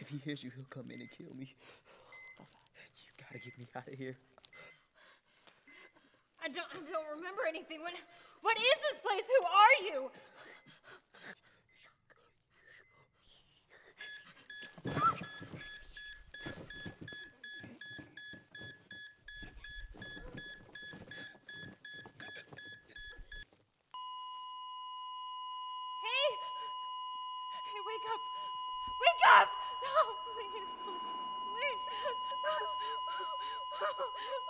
If he hears you, he'll come in and kill me. You gotta get me out of here. I don't remember anything. What is this place? Who are you? Hey, wake up! Wake up! No, please, please, please.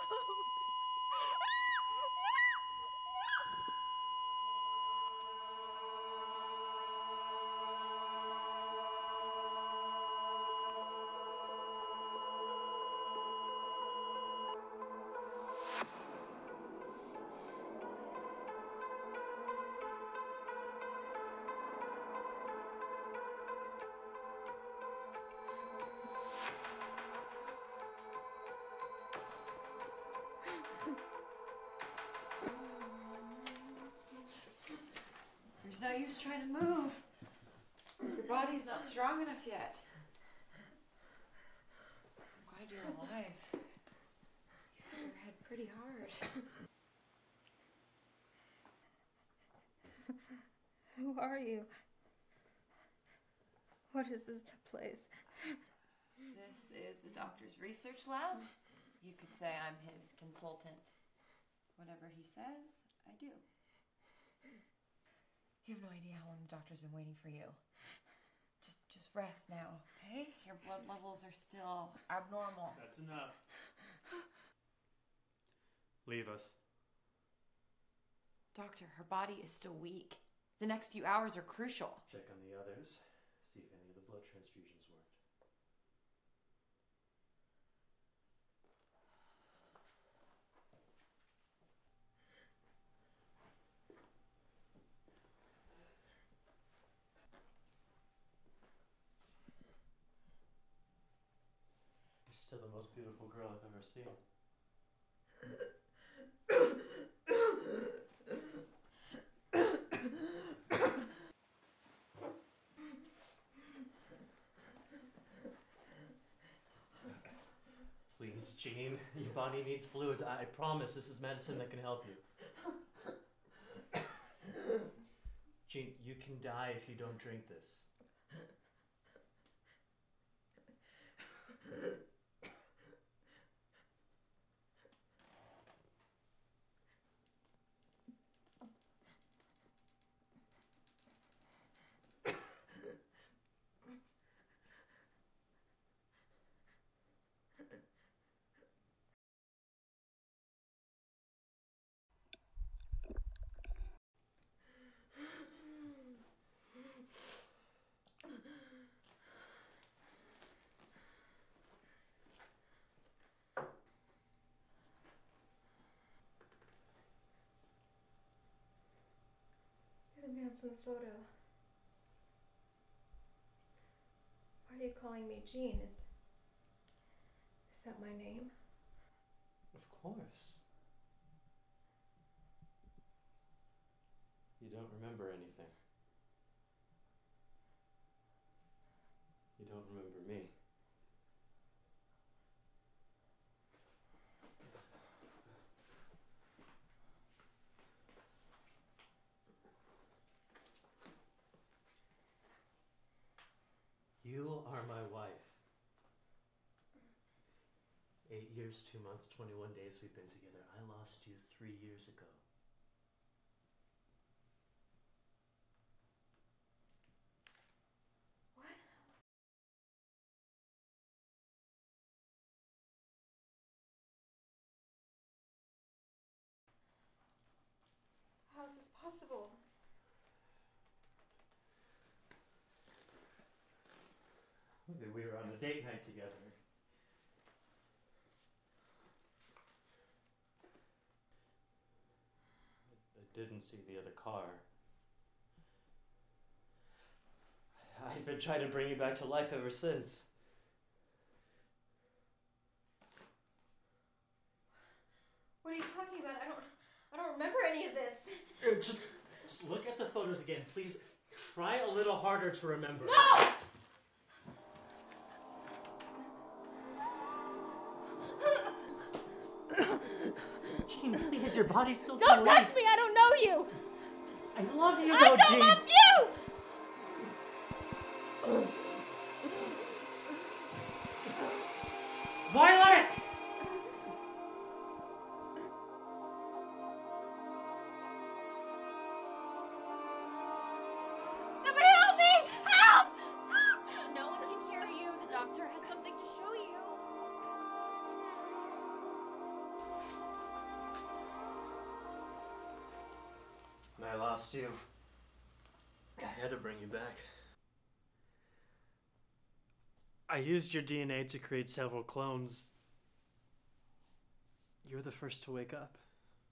There's no use trying to move. Your body's not strong enough yet. I'm glad you're alive. You hit your head pretty hard. Who are you? What is this place? This is the doctor's research lab. You could say I'm his consultant. Whatever he says, I do. You have no idea how long the doctor's been waiting for you. Just rest now, okay? Your blood levels are still abnormal. That's enough. Leave us. Doctor, her body is still weak. The next few hours are crucial. Check on the others. See if any of the blood transfusions worked. You're still the most beautiful girl I've ever seen. Please, Jean, your body needs fluids. I promise this is medicine that can help you. Jean, you can die if you don't drink this. You're the man from the photo. Why are you calling me Jean? Is that my name? Of course. You don't remember anything. You don't remember me. You are my wife. 8 years, 2 months, 21 days we've been together. I lost you 3 years ago. What? How is this possible? We were on a date night together. I didn't see the other car. I've been trying to bring you back to life ever since. What are you talking about? I don't remember any of this. Just look at the photos again, please. Try a little harder to remember. No! your body's still too Don't weak. touch me! I don't know you! I love you, I though, don't Jean. love you! Violet! Somebody help me! Help! Shh, no one can hear you. The doctor has something to show you. When I lost you, I had to bring you back. I used your DNA to create several clones. You're the first to wake up.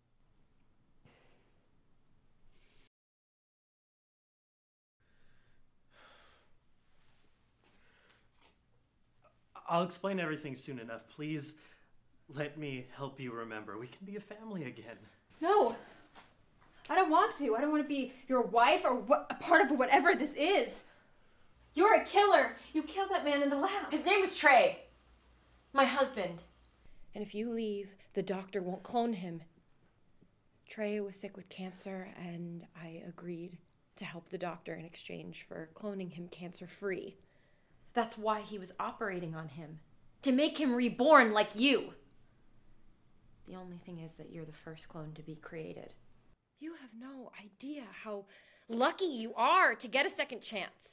I'll explain everything soon enough. Please let me help you remember. We can be a family again. No! I don't want to. I don't want to be your wife or a part of whatever this is. You're a killer. You killed that man in the lab. His name was Trey. My husband. And if you leave, the doctor won't clone him. Trey was sick with cancer, and I agreed to help the doctor in exchange for cloning him cancer-free. That's why he was operating on him. To make him reborn like you. The only thing is that you're the first clone to be created. You have no idea how lucky you are to get a second chance.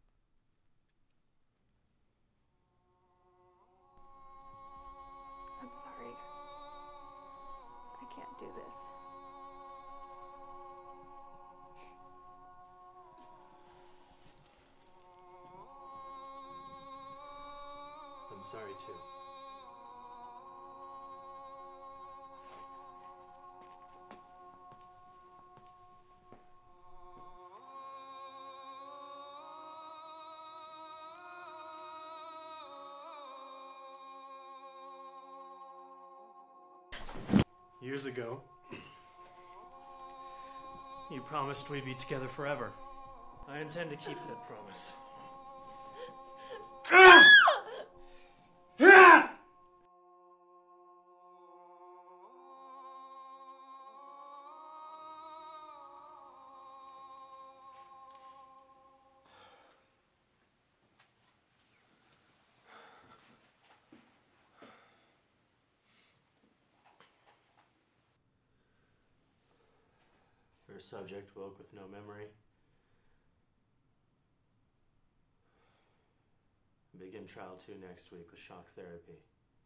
I'm sorry. I can't do this. I'm sorry too. Years ago, you promised we'd be together forever. I intend to keep that promise. First subject woke with no memory. Begin trial 2 next week with shock therapy.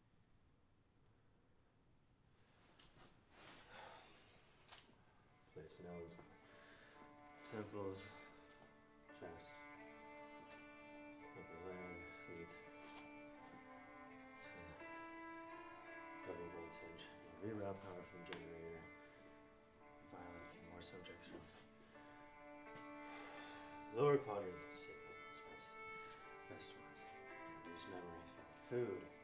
Place nose, temples, chest, upper leg, feet. Double voltage. Reroute power from generator. Violet, more subjects from lower quadrant of the sacral space. Best ones. Reduce memory. Food.